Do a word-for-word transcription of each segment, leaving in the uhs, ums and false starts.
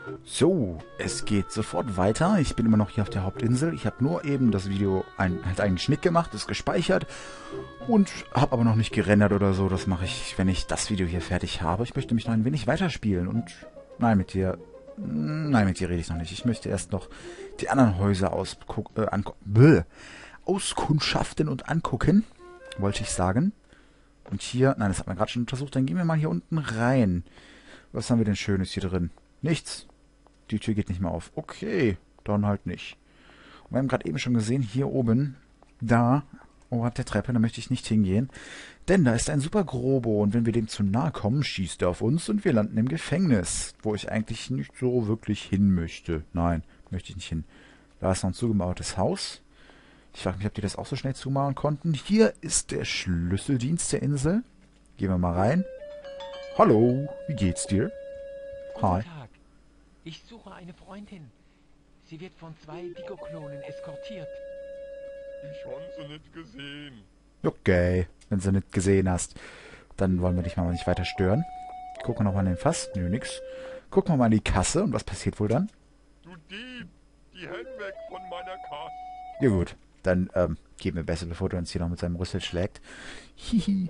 So, es geht sofort weiter. Ich bin immer noch hier auf der Hauptinsel. Ich habe nur eben das Video, ein, halt einen Schnitt gemacht, ist gespeichert und habe aber noch nicht gerendert oder so. Das mache ich, wenn ich das Video hier fertig habe. Ich möchte mich noch ein wenig weiterspielen und nein, mit dir, nein, mit dir rede ich noch nicht. Ich möchte erst noch die anderen Häuser ausgucken, äh, angucken, auskundschaften und angucken, wollte ich sagen. Und hier, nein, das hat man gerade schon untersucht. Dann gehen wir mal hier unten rein. Was haben wir denn Schönes hier drin? Nichts. Die Tür geht nicht mehr auf. Okay, dann halt nicht. Und wir haben gerade eben schon gesehen, hier oben, da, oberhalb der Treppe, da möchte ich nicht hingehen. Denn da ist ein Super Grobo und wenn wir dem zu nahe kommen, schießt er auf uns und wir landen im Gefängnis. Wo ich eigentlich nicht so wirklich hin möchte. Nein, möchte ich nicht hin. Da ist noch ein zugemauertes Haus. Ich frage mich, ob die das auch so schnell zumauern konnten. Hier ist der Schlüsseldienst der Insel. Gehen wir mal rein. Hallo, wie geht's dir? Hi. Guten Tag. Ich suche eine Freundin. Sie wird von zwei Diko-Klonen eskortiert. Ich habe sie nicht gesehen. Okay, wenn du nicht gesehen hast, dann wollen wir dich mal nicht weiter stören. Gucken wir nochmal in den Fass. Nö, nix. Gucken wir mal in die Kasse und was passiert wohl dann? Du Dieb, die Hände weg von meiner Kasse. Ja gut, dann ähm, gehen wir besser, bevor du uns hier noch mit seinem Rüssel schlägt. Hihi.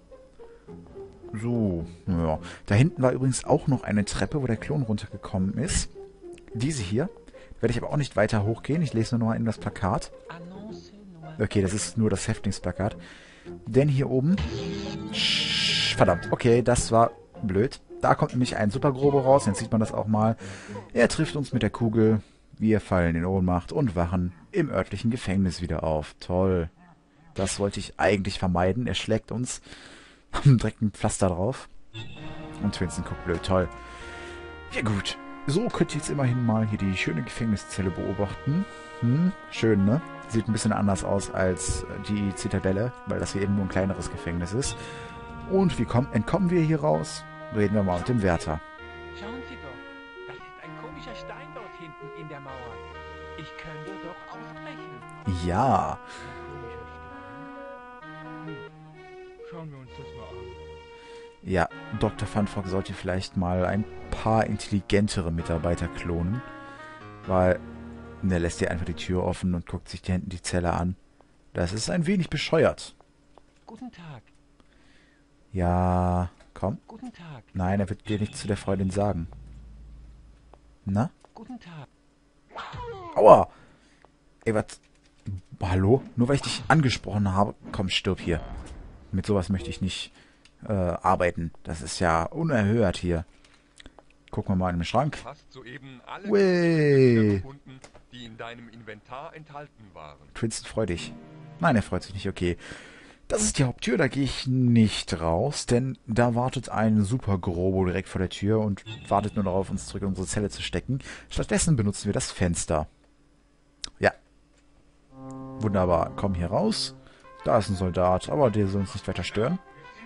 So, ja. Da hinten war übrigens auch noch eine Treppe, wo der Klon runtergekommen ist. Diese hier. Werde ich aber auch nicht weiter hochgehen. Ich lese nur noch in das Plakat. Okay, das ist nur das Häftlingsplakat. Denn hier oben... Verdammt, okay, das war blöd. Da kommt nämlich ein Super Grobo raus. Jetzt sieht man das auch mal. Er trifft uns mit der Kugel. Wir fallen in Ohnmacht und wachen im örtlichen Gefängnis wieder auf. Toll. Das wollte ich eigentlich vermeiden. Er schlägt uns... Haben direkt ein Pflaster drauf. Und Twinsen guckt blöd. Toll. Ja gut. So könnt ihr jetzt immerhin mal hier die schöne Gefängniszelle beobachten. Hm, schön, ne? Sieht ein bisschen anders aus als die Zitadelle, weil das hier eben nur ein kleineres Gefängnis ist. Und wie kommen, entkommen wir hier raus? Reden wir mal mit dem Wärter. Schauen Sie doch. Das ist ein komischer Stein dort hinten in der Mauer. Ich könnte doch ausbrechen. Ja. Schauen wir uns das mal an. Ja, Doktor Funfrock sollte vielleicht mal ein paar intelligentere Mitarbeiter klonen. Weil, der lässt hier einfach die Tür offen und guckt sich da hinten die Zelle an. Das ist ein wenig bescheuert. Guten Tag. Ja, komm. Guten Tag. Nein, er wird dir nichts zu der Freundin sagen. Na? Guten Tag. Aua! Ey, was? Hallo? Nur weil ich dich angesprochen habe? Komm, stirb hier. Mit sowas möchte ich nicht äh, arbeiten. Das ist ja unerhört hier. Gucken wir mal in den Schrank. Du hast soeben alle Ui. gefunden, die in deinem Inventar enthalten waren. Twinston, freu dich. Nein, er freut sich nicht, okay. Das ist die Haupttür, da gehe ich nicht raus, denn da wartet ein Super Grobo direkt vor der Tür und wartet nur darauf, uns zurück in unsere Zelle zu stecken. Stattdessen benutzen wir das Fenster. Ja. Wunderbar, komm hier raus. Da ist ein Soldat, aber der soll uns nicht weiter stören.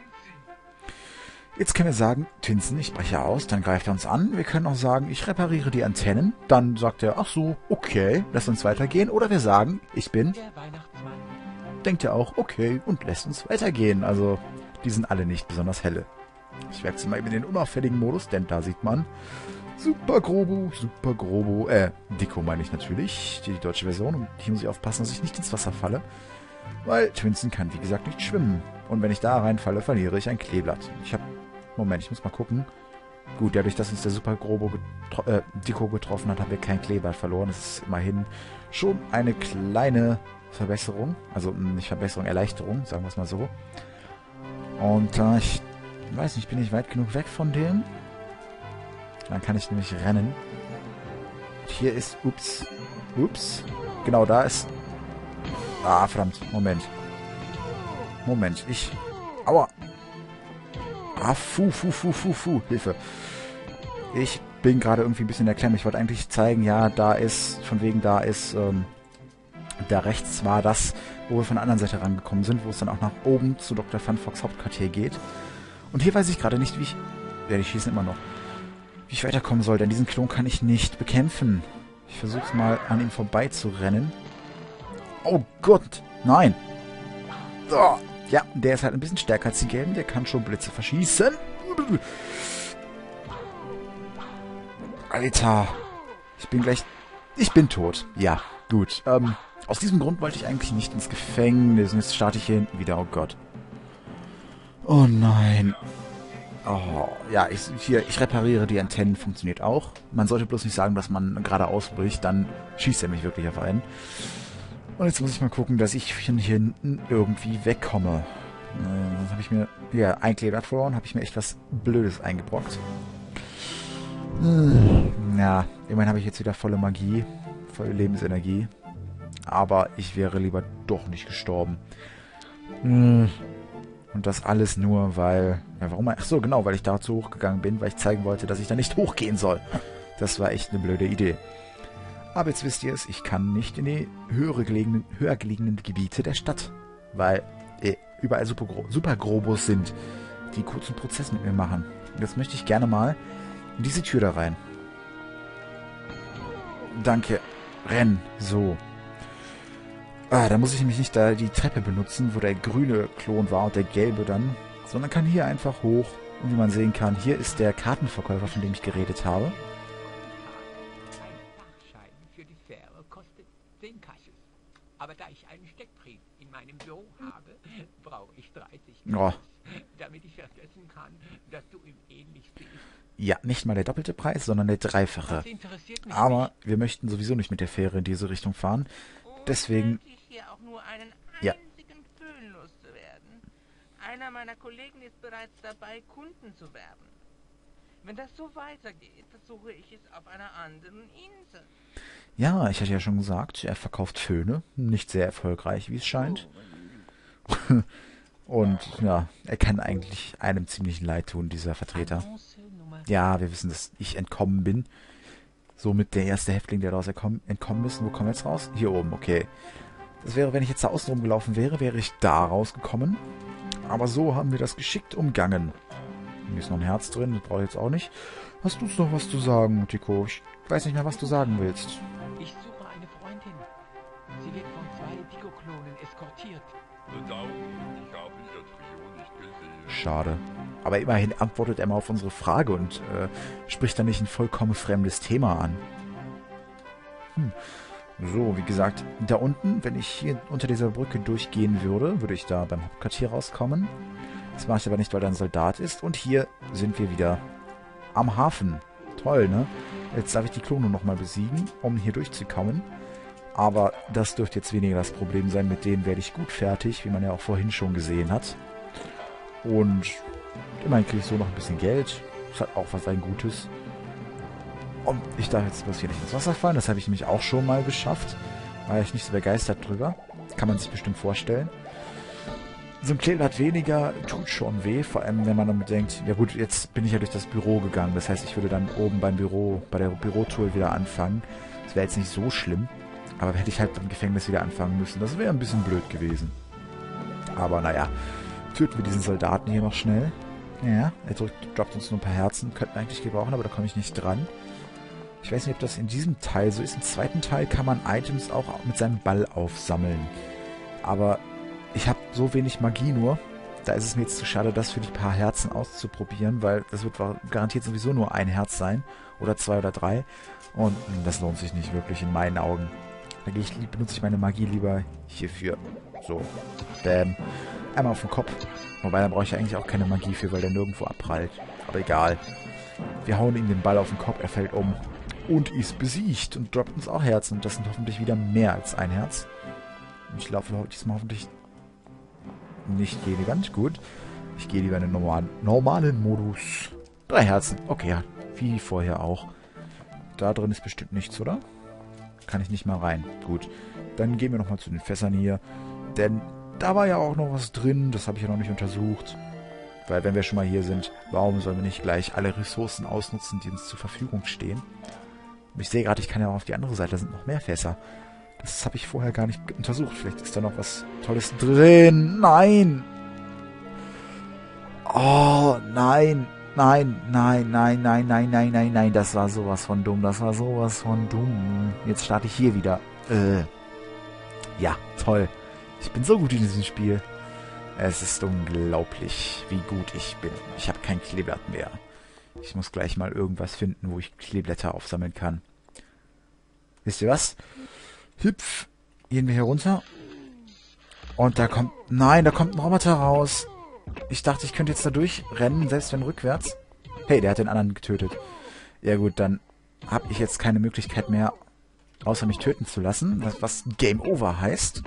Jetzt können wir sagen, Twinsen, ich breche aus, dann greift er uns an. Wir können auch sagen, ich repariere die Antennen. Dann sagt er, ach so, okay, lass uns weitergehen. Oder wir sagen, ich bin, Der Weihnachtsmann. denkt er auch, okay, und lässt uns weitergehen. Also, die sind alle nicht besonders helle. Ich wechsle mal eben in den unauffälligen Modus, denn da sieht man Super Grobo, Super Grobo, äh, Diko meine ich natürlich, die, die deutsche Version. Und hier muss ich aufpassen, dass ich nicht ins Wasser falle. Weil Twinsen kann, wie gesagt, nicht schwimmen. Und wenn ich da reinfalle, verliere ich ein Kleeblatt. Ich habe... Moment, ich muss mal gucken. Gut, dadurch, dass uns der Super Grobo getro äh, Diko getroffen hat, haben wir kein Kleeblatt verloren. Das ist immerhin schon eine kleine Verbesserung. Also nicht Verbesserung, Erleichterung, sagen wir es mal so. Und äh, ich weiß nicht, bin ich weit genug weg von dem? Dann kann ich nämlich rennen. Und hier ist... Ups. Ups. Genau, da ist... Ah, verdammt. Moment. Moment. Ich... Aua. Ah, fu, fu, fu, fu, fu. Hilfe. Ich bin gerade irgendwie ein bisschen in der Klemme. Ich wollte eigentlich zeigen, ja, da ist... Von wegen, da ist... Ähm, da rechts war das, wo wir von der anderen Seite rangekommen sind, wo es dann auch nach oben zu Doktor Funfrocks Hauptquartier geht. Und hier weiß ich gerade nicht, wie ich... Ja, die schießen immer noch. Wie ich weiterkommen soll, denn diesen Klon kann ich nicht bekämpfen. Ich versuche es mal, an ihm vorbei zu rennen. Oh Gott, nein. Oh, ja, der ist halt ein bisschen stärker als die Gelben. Der kann schon Blitze verschießen. Alter. Ich bin gleich... Ich bin tot. Ja, gut. Ähm, aus diesem Grund wollte ich eigentlich nicht ins Gefängnis. Und jetzt starte ich hier hinten wieder. Oh Gott. Oh nein. Oh, ja, ich, hier, ich repariere die Antennen, funktioniert auch. Man sollte bloß nicht sagen, dass man gerade ausbricht, dann schießt er mich wirklich auf einen. Und jetzt muss ich mal gucken, dass ich von hier hinten irgendwie wegkomme. Äh, habe ich mir, ja, ein Kleeblatt verloren, habe ich mir echt was Blödes eingebrockt. Äh, ja, immerhin habe ich jetzt wieder volle Magie, volle Lebensenergie. Aber ich wäre lieber doch nicht gestorben. Äh, Und das alles nur, weil... Ja, warum? Ach so, genau, weil ich dazu hochgegangen bin, weil ich zeigen wollte, dass ich da nicht hochgehen soll. Das war echt eine blöde Idee. Aber jetzt wisst ihr es, ich kann nicht in die höhere gelegenen, höher gelegenen Gebiete der Stadt. Weil äh, überall super, super Grobos sind, die kurzen Prozess mit mir machen. Und jetzt möchte ich gerne mal in diese Tür da rein. Danke. Renn. So. Ah, da muss ich nämlich nicht da die Treppe benutzen, wo der grüne Klon war und der gelbe dann, sondern kann hier einfach hoch. Und wie man sehen kann, hier ist der Kartenverkäufer, von dem ich geredet habe. Ein Fahrschein für die Fähre kostet zehn Kasches. Aber da ich einen Steckbrief in meinem Büro habe, brauche ich dreißig Kasches, Oh. damit ich vergessen kann, dass du ihm ähnlich siehst. Ja, nicht mal der doppelte Preis, sondern der dreifache. Das interessiert mich Aber wir möchten sowieso nicht mit der Fähre in diese Richtung fahren. Und Deswegen... wenn ich hier auch nur einen Ja. einzigen Föhn loszuwerden. Einer meiner Kollegen ist bereits dabei, Kunden zu werben. Wenn das so weitergeht, versuche ich es auf einer anderen Insel. Ja, ich hatte ja schon gesagt, er verkauft Föhne. Nicht sehr erfolgreich, wie es scheint. Und ja, er kann eigentlich einem ziemlich leid tun, dieser Vertreter. Annonce Nummer Ja, wir wissen, dass ich entkommen bin. Somit der erste Häftling, der daraus entkommen ist. Wo kommen wir jetzt raus? Hier oben, okay. Das wäre, wenn ich jetzt da außen rumgelaufen wäre, wäre ich da rausgekommen. Aber so haben wir das geschickt umgangen. Hier ist noch ein Herz drin, das brauche ich jetzt auch nicht. Hast du noch was zu sagen, Tico? Ich weiß nicht mehr, was du sagen willst. Ich suche eine Freundin. Sie wird von zwei Diko-Klonen eskortiert. Verdammt, ich habe ihr Trio nicht gesehen. Schade. Aber immerhin antwortet er mal auf unsere Frage und äh, spricht dann nicht ein vollkommen fremdes Thema an. Hm. So, wie gesagt, da unten, wenn ich hier unter dieser Brücke durchgehen würde, würde ich da beim Hauptquartier rauskommen. Das mache ich aber nicht, weil da ein Soldat ist. Und hier sind wir wieder am Hafen. Toll, ne? Jetzt darf ich die Klone nochmal besiegen, um hier durchzukommen. Aber das dürfte jetzt weniger das Problem sein. Mit denen werde ich gut fertig, wie man ja auch vorhin schon gesehen hat. Und immerhin kriege ich so noch ein bisschen Geld. Das hat auch was ein Gutes. Und ich darf jetzt bloß hier nicht ins Wasser fallen. Das habe ich nämlich auch schon mal geschafft. War ich nicht so begeistert drüber. Kann man sich bestimmt vorstellen. So ein Kleeblatt weniger tut schon weh. Vor allem, wenn man dann bedenkt, ja gut, jetzt bin ich ja durch das Büro gegangen. Das heißt, ich würde dann oben beim Büro, bei der Bürotour wieder anfangen. Das wäre jetzt nicht so schlimm. Aber hätte ich halt im Gefängnis wieder anfangen müssen. Das wäre ein bisschen blöd gewesen. Aber naja, töten wir diesen Soldaten hier noch schnell. Ja, er drückt, droppt uns nur ein paar Herzen. Könnten wir eigentlich gebrauchen, aber da komme ich nicht dran. Ich weiß nicht, ob das in diesem Teil so ist. Im zweiten Teil kann man Items auch mit seinem Ball aufsammeln. Aber ich habe so wenig Magie nur. Da ist es mir jetzt zu schade, das für die paar Herzen auszuprobieren, weil das wird garantiert sowieso nur ein Herz sein. Oder zwei oder drei. Und das lohnt sich nicht wirklich in meinen Augen. Da gehe ich, benutze ich meine Magie lieber hierfür. So. Bäm. Einmal auf den Kopf. Wobei, da brauche ich eigentlich auch keine Magie für, weil der nirgendwo abprallt. Aber egal. Wir hauen ihm den Ball auf den Kopf, er fällt um. Und ist besiegt und droppt uns auch Herzen. Und das sind hoffentlich wieder mehr als ein Herz. Ich laufe diesmal hoffentlich nicht elegant. Gut. Ich gehe lieber in den normalen, normalen Modus. Drei Herzen. Okay, ja. Wie vorher auch. Da drin ist bestimmt nichts, oder? Kann ich nicht mal rein. Gut. Dann gehen wir nochmal zu den Fässern hier. Denn da war ja auch noch was drin. Das habe ich ja noch nicht untersucht. Weil wenn wir schon mal hier sind, warum sollen wir nicht gleich alle Ressourcen ausnutzen, die uns zur Verfügung stehen? Und ich sehe gerade, ich kann ja auch auf die andere Seite, da sind noch mehr Fässer. Das habe ich vorher gar nicht untersucht. Vielleicht ist da noch was Tolles drin. Nein! Oh, nein! Nein, nein, nein, nein, nein, nein, nein, nein. Das war sowas von dumm. Das war sowas von dumm. Jetzt starte ich hier wieder. Äh. Ja, toll. Ich bin so gut in diesem Spiel. Es ist unglaublich, wie gut ich bin. Ich habe kein Kleeblatt mehr. Ich muss gleich mal irgendwas finden, wo ich Kleeblätter aufsammeln kann. Wisst ihr was? Hüpf. Gehen wir hier runter. Und da kommt... Nein, da kommt ein Roboter raus. Ich dachte, ich könnte jetzt da durchrennen, selbst wenn rückwärts. Hey, der hat den anderen getötet. Ja gut, dann habe ich jetzt keine Möglichkeit mehr, außer mich töten zu lassen. Was Game Over heißt.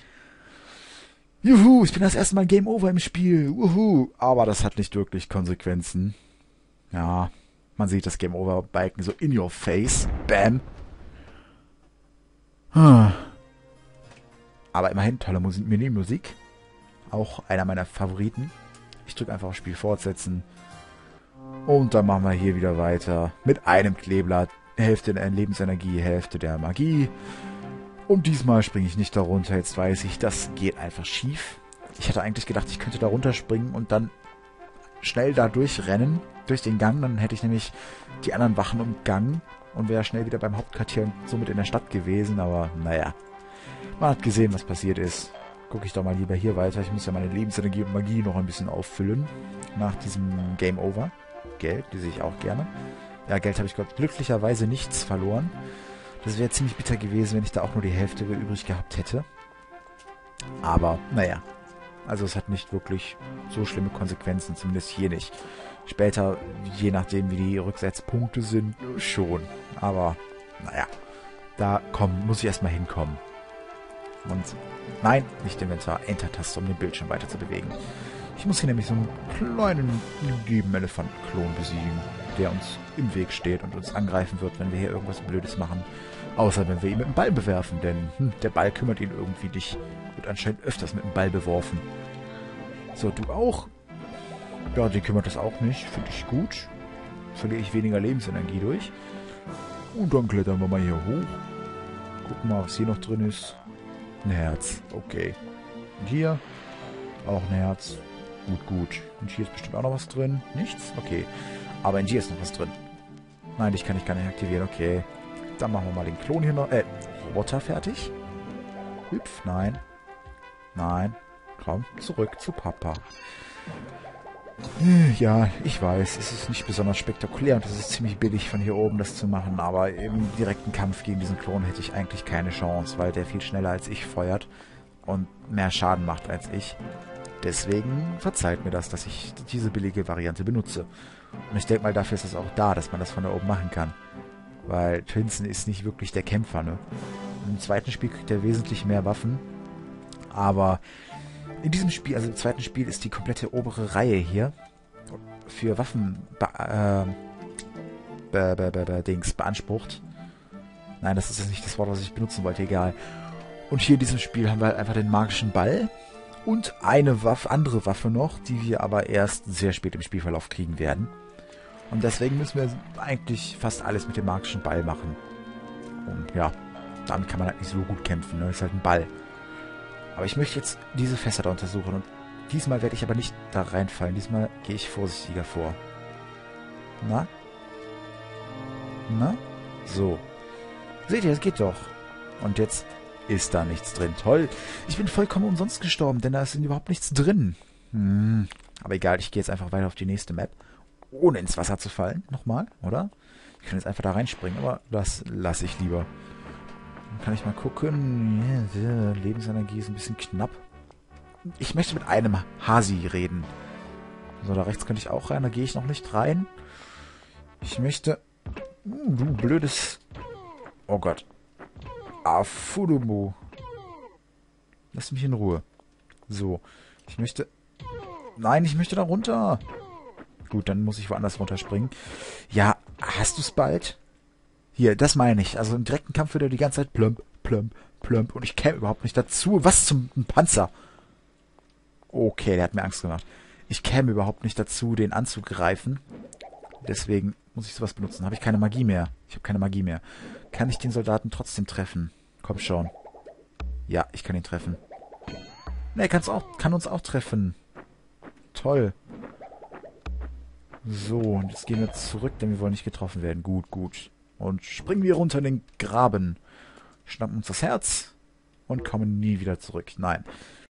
Juhu, ich bin das erste Mal Game Over im Spiel. Juhu. Aber das hat nicht wirklich Konsequenzen. Ja, man sieht das Game Over Balken so in your face. Bam. Aber immerhin tolle Musik, Mini-Musik. Auch einer meiner Favoriten. Ich drücke einfach auf Spiel fortsetzen. Und dann machen wir hier wieder weiter. Mit einem Kleeblatt. Hälfte der Lebensenergie, Hälfte der Magie. Und diesmal springe ich nicht darunter. Jetzt weiß ich, das geht einfach schief. Ich hatte eigentlich gedacht, ich könnte da runterspringen und dann schnell da durchrennen. Durch den Gang. Dann hätte ich nämlich die anderen Wachen umgangen. Und wäre schnell wieder beim Hauptquartier und somit in der Stadt gewesen. Aber naja. Man hat gesehen, was passiert ist. Gucke ich doch mal lieber hier weiter. Ich muss ja meine Lebensenergie und Magie noch ein bisschen auffüllen. Nach diesem Game Over. Geld, die sehe ich auch gerne. Ja, Geld habe ich Gott glücklicherweise nichts verloren. Das wäre ziemlich bitter gewesen, wenn ich da auch nur die Hälfte übrig gehabt hätte. Aber, naja. Also es hat nicht wirklich so schlimme Konsequenzen, zumindest hier nicht. Später, je nachdem wie die Rücksetzpunkte sind, schon. Aber, naja. Da komm, muss ich erstmal hinkommen. Und, nein, nicht Inventar, Enter-Taste, um den Bildschirm weiter zu bewegen. Ich muss hier nämlich so einen kleinen lieben Elefantenklon besiegen, der uns im Weg steht und uns angreifen wird, wenn wir hier irgendwas Blödes machen. Außer wenn wir ihn mit dem Ball bewerfen, denn hm, der Ball kümmert ihn irgendwie nicht. Wird anscheinend öfters mit dem Ball beworfen. So, du auch? Ja, den kümmert das auch nicht. Finde ich gut. Verliere ich weniger Lebensenergie durch. Und dann klettern wir mal hier hoch. Gucken mal, was hier noch drin ist. Ein Herz. Okay. Und hier auch ein Herz. Gut, gut. Und hier ist bestimmt auch noch was drin. Nichts? Okay. Aber in hier ist noch was drin. Nein, dich kann ich gar nicht aktivieren. Okay. Dann machen wir mal den Klon hier noch. Äh, Roboter fertig. Hüpf. Nein. Nein. Komm, zurück zu Papa. Ja, ich weiß, es ist nicht besonders spektakulär und es ist ziemlich billig von hier oben das zu machen, aber im direkten Kampf gegen diesen Klon hätte ich eigentlich keine Chance, weil der viel schneller als ich feuert und mehr Schaden macht als ich. Deswegen verzeiht mir das, dass ich diese billige Variante benutze. Und ich denke mal, dafür ist es auch da, dass man das von da oben machen kann. Weil Twinsen ist nicht wirklich der Kämpfer, ne? Im zweiten Spiel kriegt er wesentlich mehr Waffen, aber in diesem Spiel, also im zweiten Spiel, ist die komplette obere Reihe hier für Waffen be äh, be be be be Dings beansprucht. Nein, das ist jetzt nicht das Wort, was ich benutzen wollte, egal. Und hier in diesem Spiel haben wir halt einfach den magischen Ball und eine Waffe, andere Waffe noch, die wir aber erst sehr spät im Spielverlauf kriegen werden. Und deswegen müssen wir eigentlich fast alles mit dem magischen Ball machen. Und ja, damit kann man halt nicht so gut kämpfen, ne? Das ist halt ein Ball. Aber ich möchte jetzt diese Fässer da untersuchen und diesmal werde ich aber nicht da reinfallen. Diesmal gehe ich vorsichtiger vor. Na? Na? So. Seht ihr, es geht doch. Und jetzt ist da nichts drin. Toll. Ich bin vollkommen umsonst gestorben, denn da ist überhaupt nichts drin. Hm. Aber egal, ich gehe jetzt einfach weiter auf die nächste Map. Ohne ins Wasser zu fallen. Nochmal, oder? Ich kann jetzt einfach da reinspringen, aber das lasse ich lieber. Dann kann ich mal gucken. Ja, Lebensenergie ist ein bisschen knapp. Ich möchte mit einem Hasi reden. So, da rechts könnte ich auch rein. Da gehe ich noch nicht rein. Ich möchte... Uh, du blödes... Oh Gott. Afudumu. Lass mich in Ruhe. So. Ich möchte... Nein, ich möchte da runter. Gut, dann muss ich woanders runterspringen. Ja, hast du es bald? Hier, das meine ich. Also im direkten Kampf wird er die ganze Zeit plump, plump, plump. Und ich käme überhaupt nicht dazu. Was zum ein Panzer? Okay, der hat mir Angst gemacht. Ich käme überhaupt nicht dazu, den anzugreifen. Deswegen muss ich sowas benutzen. Habe ich keine Magie mehr. Ich habe keine Magie mehr. Kann ich den Soldaten trotzdem treffen? Komm schon. Ja, ich kann ihn treffen. Ne, er kann's auch, kann uns auch treffen. Toll. So, und jetzt gehen wir zurück, denn wir wollen nicht getroffen werden. Gut, gut. Und springen wir runter in den Graben. Schnappen uns das Herz und kommen nie wieder zurück. Nein.